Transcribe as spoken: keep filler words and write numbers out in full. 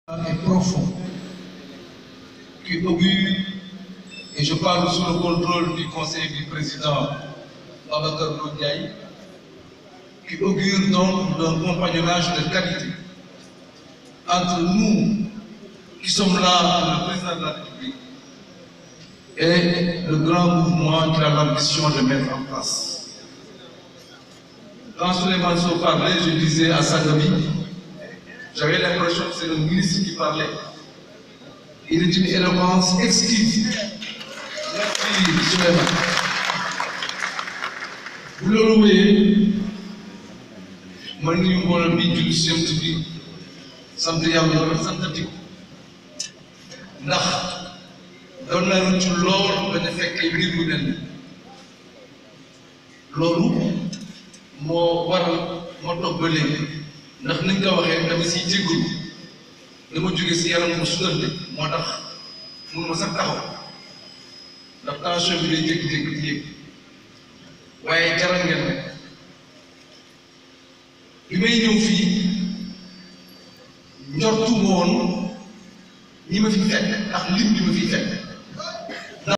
est profond, qui augure, et je parle sous le contrôle du conseil du président Babacar Ndiaye, qui augure donc d'un compagnonnage de qualité entre nous qui sommes là pour le président de la République et le grand mouvement qui a l'ambition de mettre en place. Quand Souleymane Sow parlait, je disais à Sagabi, j'avais l'impression que c'est le ministre qui parlait. Il est une éloquence exquise. Merci Souleymane. Vous le voyez, man ngi mbooloo bi julli si yem bi sant yàlla lool santati ko ndax doon nañu ci lool ba ne fekkee mbir mu mel loolu moo waral ma toog ba léegi ndax niñ ko waxee dama siy jégalu dama jóge si yaram mu sutante moo tax mun ma sax taxaw ndax tension bi lay jékki-jékki di yëg waaye jaral ngeen rek bi may ñëw fii njortu woon ñi ma fi fekk ndax lim bi ma fi fekk